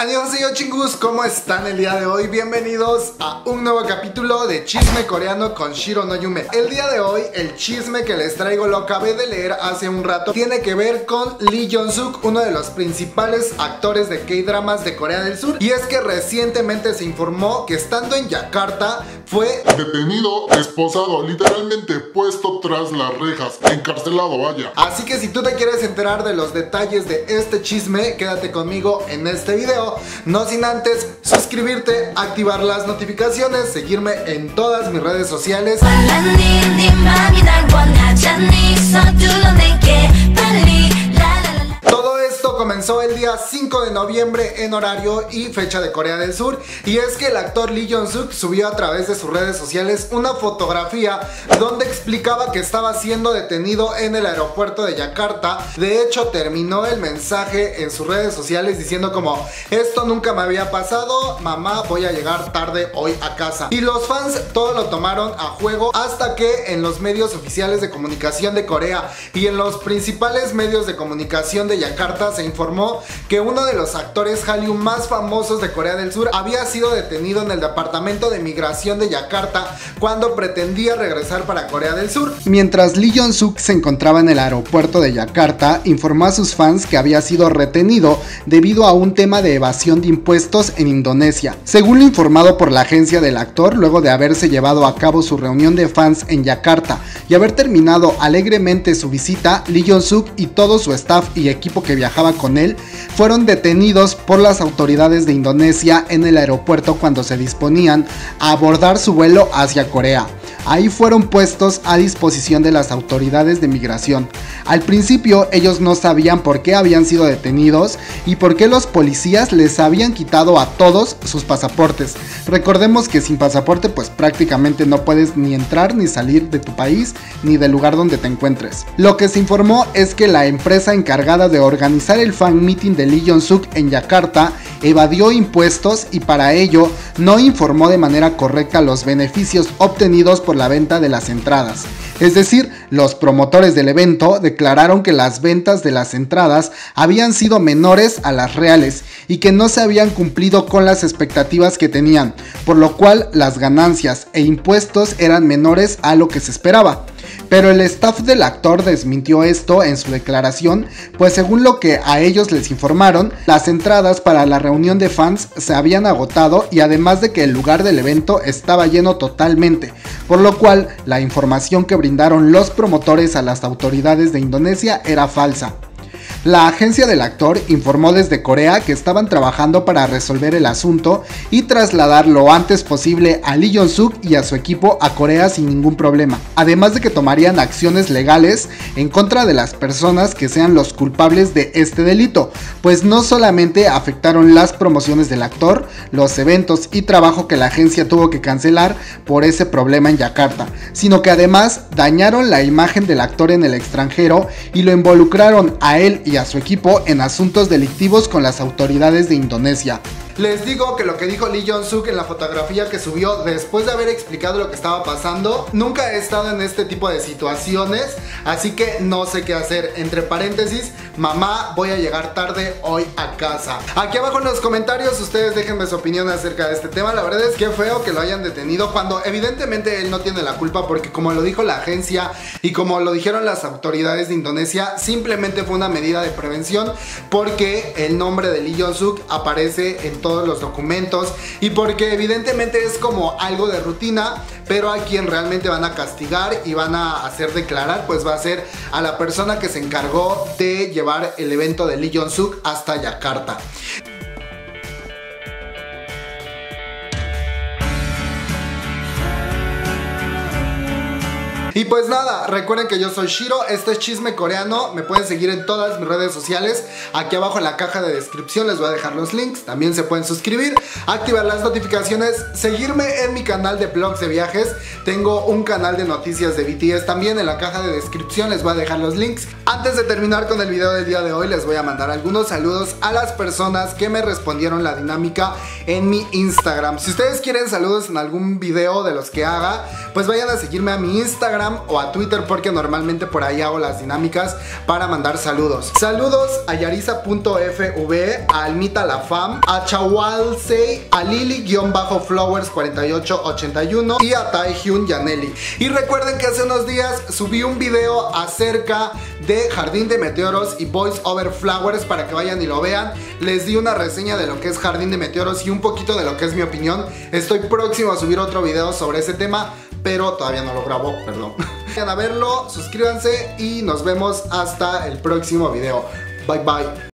Annyeonghaseyo chingus, ¿cómo están el día de hoy? Bienvenidos a un nuevo capítulo de Chisme Coreano con Shiro no Yume. El día de hoy, el chisme que les traigo, lo acabé de leer hace un rato, tiene que ver con Lee Jong-suk, uno de los principales actores de K-dramas de Corea del Sur. Y es que recientemente se informó que estando en Yakarta fue detenido, esposado, literalmente puesto tras las rejas, encarcelado, vaya. Así que si tú te quieres enterar de los detalles de este chisme, quédate conmigo en este video. No sin antes suscribirte, activar las notificaciones, seguirme en todas mis redes sociales. Todo esto comenzó el día 5 de noviembre en horario y fecha de Corea del Sur. Y es que el actor Lee Jong-suk subió a través de sus redes sociales una fotografía donde explicaba que estaba siendo detenido en el aeropuerto de Yakarta. De hecho, terminó el mensaje en sus redes sociales diciendo como: esto nunca me había pasado, mamá, voy a llegar tarde hoy a casa. Y los fans todo lo tomaron a juego hasta que en los medios oficiales de comunicación de Corea y en los principales medios de comunicación de Yakarta se informó que uno de los actores Hallyu más famosos de Corea del Sur había sido detenido en el departamento de migración de Yakarta cuando pretendía regresar para Corea del Sur. Mientras Lee Jong-suk se encontraba en el aeropuerto de Yakarta, informó a sus fans que había sido retenido debido a un tema de evasión de impuestos en Indonesia. Según lo informado por la agencia del actor, luego de haberse llevado a cabo su reunión de fans en Yakarta y haber terminado alegremente su visita, Lee Jong-suk y todo su staff y equipo que viajaba con él fueron detenidos por las autoridades de Indonesia en el aeropuerto cuando se disponían a abordar su vuelo hacia Corea. Ahí fueron puestos a disposición de las autoridades de migración. Al principio ellos no sabían por qué habían sido detenidos y por qué los policías les habían quitado a todos sus pasaportes. Recordemos que sin pasaporte pues prácticamente no puedes ni entrar ni salir de tu país ni del lugar donde te encuentres. Lo que se informó es que la empresa encargada de organizar el fan meeting de Lee Jong-suk en Yakarta evadió impuestos y para ello no informó de manera correcta los beneficios obtenidos por la venta de las entradas. Es decir, los promotores del evento declararon que las ventas de las entradas habían sido menores a las reales y que no se habían cumplido con las expectativas que tenían, por lo cual las ganancias e impuestos eran menores a lo que se esperaba. Pero el staff del actor desmintió esto en su declaración, pues según lo que a ellos les informaron, las entradas para la reunión de fans se habían agotado y además de que el lugar del evento estaba lleno totalmente, por lo cual la información que brindaron los promotores a las autoridades de Indonesia era falsa. La agencia del actor informó desde Corea que estaban trabajando para resolver el asunto y trasladar lo antes posible a Lee Jong-suk y a su equipo a Corea sin ningún problema, además de que tomarían acciones legales en contra de las personas que sean los culpables de este delito, pues no solamente afectaron las promociones del actor, los eventos y trabajo que la agencia tuvo que cancelar por ese problema en Yakarta, sino que además dañaron la imagen del actor en el extranjero y lo involucraron a él y a su equipo en asuntos delictivos con las autoridades de Indonesia. Les digo que lo que dijo Lee Jong-suk en la fotografía que subió después de haber explicado lo que estaba pasando: nunca he estado en este tipo de situaciones, así que no sé qué hacer. Entre paréntesis, mamá, voy a llegar tarde hoy a casa. Aquí abajo en los comentarios ustedes déjenme su opinión acerca de este tema. La verdad es que feo que lo hayan detenido cuando evidentemente él no tiene la culpa, porque como lo dijo la agencia y como lo dijeron las autoridades de Indonesia, simplemente fue una medida de prevención porque el nombre de Lee Jong-suk aparece en todos los documentos y porque evidentemente es como algo de rutina, pero a quien realmente van a castigar y van a hacer declarar pues va a ser a la persona que se encargó de llevar el evento de Lee Jong-suk hasta Yakarta. Y pues nada, recuerden que yo soy Shiro, esto es Chisme Coreano, me pueden seguir en todas mis redes sociales, aquí abajo en la caja de descripción les voy a dejar los links, también se pueden suscribir, activar las notificaciones, seguirme en mi canal de vlogs de viajes, tengo un canal de noticias de BTS también, en la caja de descripción les voy a dejar los links. Antes de terminar con el video del día de hoy, les voy a mandar algunos saludos a las personas que me respondieron la dinámica en mi Instagram. Si ustedes quieren saludos en algún video de los que haga, pues vayan a seguirme a mi Instagram, Instagram o a Twitter, porque normalmente por ahí hago las dinámicas para mandar saludos. Saludos a Yarisa.fv, a Almita La Fam, a Chawalsei, a Lili-Flowers4881 y a Taehyun Yaneli. Y recuerden que hace unos días subí un video acerca de Jardín de Meteoros y Boys Over Flowers para que vayan y lo vean. Les di una reseña de lo que es Jardín de Meteoros y un poquito de lo que es mi opinión. Estoy próximo a subir otro video sobre ese tema, pero todavía no lo grabo, perdón. Vayan a verlo, suscríbanse y nos vemos hasta el próximo video. Bye bye.